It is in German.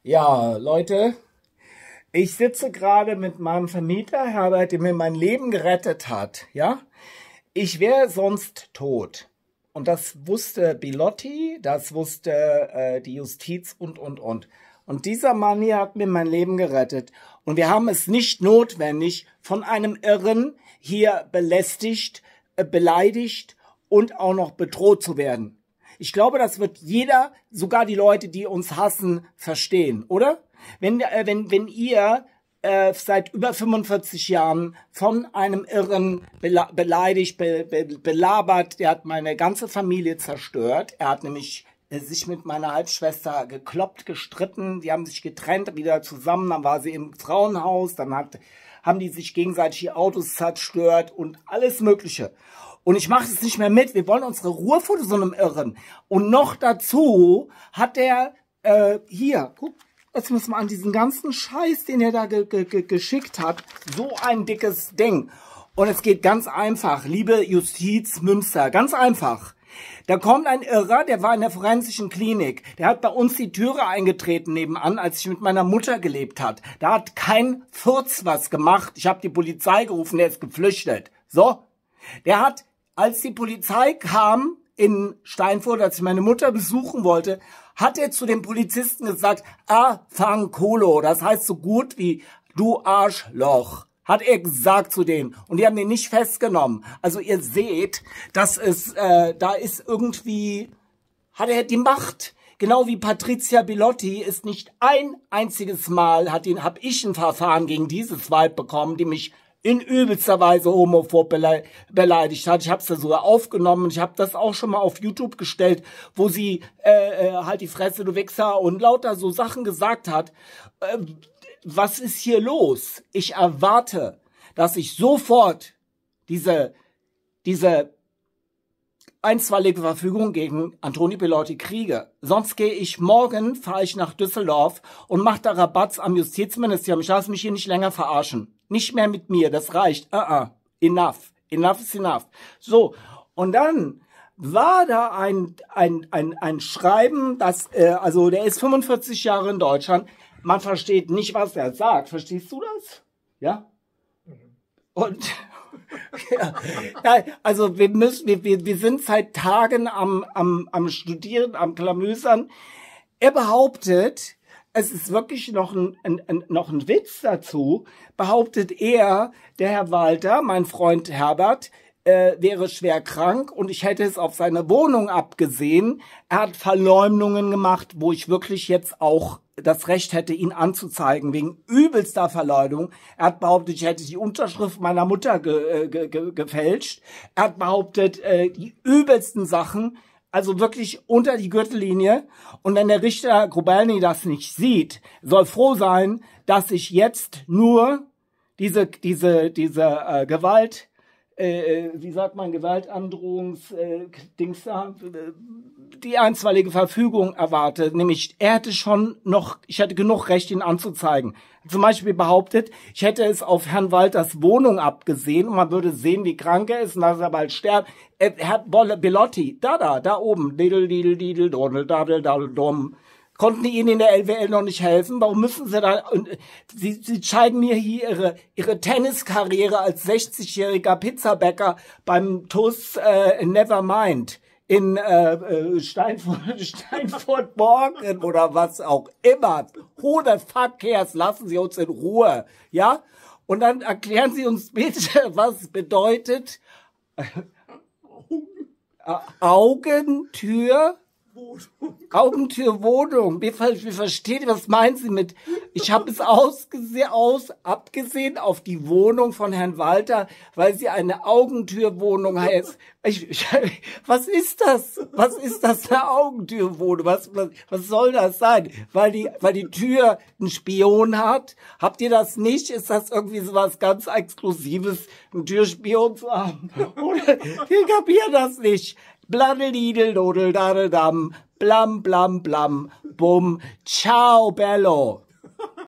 Ja, Leute, ich sitze gerade mit meinem Vermieter Herbert, der mir mein Leben gerettet hat. Ja, ich wäre sonst tot. Und das wusste Bilotti, das wusste die Justiz und. Und dieser Mann hier hat mir mein Leben gerettet. Und wir haben es nicht notwendig, von einem Irren hier belästigt, beleidigt und auch noch bedroht zu werden. Ich glaube, das wird jeder, sogar die Leute, die uns hassen, verstehen, oder? Wenn ihr seit über 45 Jahren von einem Irren beleidigt, belabert, der hat meine ganze Familie zerstört. Er hat nämlich sich mit meiner Halbschwester gekloppt, gestritten, die haben sich getrennt, wieder zusammen, dann war sie im Frauenhaus, dann haben die sich gegenseitig die Autos zerstört und alles Mögliche. Und ich mache es nicht mehr mit. Wir wollen unsere Ruhe vor so einem Irren. Und noch dazu hat er hier, guck, jetzt müssen wir an diesen ganzen Scheiß, den er da geschickt hat, so ein dickes Ding. Und es geht ganz einfach, liebe Justiz Münster, ganz einfach. Da kommt ein Irrer, der war in der forensischen Klinik. Der hat bei uns die Türe eingetreten nebenan, als ich mit meiner Mutter gelebt hat. Da hat kein Furz was gemacht. Ich habe die Polizei gerufen, der ist geflüchtet. So, der hat, als die Polizei kam in Steinfurt, als ich meine Mutter besuchen wollte, hat er zu den Polizisten gesagt, Fankolo, das heißt so gut wie du Arschloch, hat er gesagt zu denen. Und die haben den nicht festgenommen. Also ihr seht, dass es, da ist irgendwie, hat er die Macht. Genau wie Patricia Bilotti ist nicht ein einziges Mal, hab ich ein Verfahren gegen dieses Weib bekommen, die mich in übelster Weise homophob beleidigt hat. Ich habe es da sogar aufgenommen. Ich habe das auch schon mal auf YouTube gestellt, wo sie halt die Fresse, du Wichser und lauter so Sachen gesagt hat. Was ist hier los? Ich erwarte, dass ich sofort diese einstweilige Verfügung gegen Antonia Bilotti kriege. Sonst fahre ich nach Düsseldorf und mache da Rabatz am Justizministerium. Ich lasse mich hier nicht länger verarschen. Nicht mehr mit mir, das reicht. Enough. Enough is enough. So, und dann war da ein Schreiben, also der ist 45 Jahre in Deutschland. Man versteht nicht, was er sagt. Verstehst du das? Ja? Und ja, also wir sind seit Tagen am Studieren, am Klamüsern. Er behauptet, es ist wirklich noch ein Witz dazu, behauptet er, der Herr Walter, mein Freund Herbert, wäre schwer krank und ich hätte es auf seine Wohnung abgesehen. Er hat Verleumdungen gemacht, wo ich wirklich jetzt auch das Recht hätte, ihn anzuzeigen, wegen übelster Verleumdung. Er hat behauptet, ich hätte die Unterschrift meiner Mutter gefälscht. Er hat behauptet, die übelsten Sachen, also wirklich unter die Gürtellinie. Und wenn der Richter Grubelny das nicht sieht, soll froh sein, dass ich jetzt nur diese Gewalt, wie sagt man, Gewaltandrohungs-Dings da, die einstweilige Verfügung erwarte. Nämlich, ich hätte genug Recht, ihn anzuzeigen. Zum Beispiel behauptet, ich hätte es auf Herrn Walters Wohnung abgesehen und man würde sehen, wie krank er ist und dass er bald sterbt. Herr Bilotti, da oben, konnten die Ihnen in der LWL noch nicht helfen? Warum müssen Sie da? Sie zeigen mir hier Ihre Tenniskarriere als 60-jähriger Pizzabäcker beim TuS Nevermind in Steinfurt-Borken oder was auch immer. Who the fuck cares? Lassen Sie uns in Ruhe, ja? Und dann erklären Sie uns bitte, was bedeutet Augentürwohnung. Wir verstehen, was meinen Sie mit, ich habe es abgesehen auf die Wohnung von Herrn Walter, weil sie eine Augentürwohnung heißt. Was ist das? Was ist das, eine Augentürwohnung? Was soll das sein? Weil die Tür einen Spion hat? Habt ihr das nicht? Ist das irgendwie so was ganz Exklusives, einen Türspion zu haben? Oder, ich kapiere das nicht. Bladdelidel, dodel, dadeldam, blam, blam, blam, bum, ciao, bello.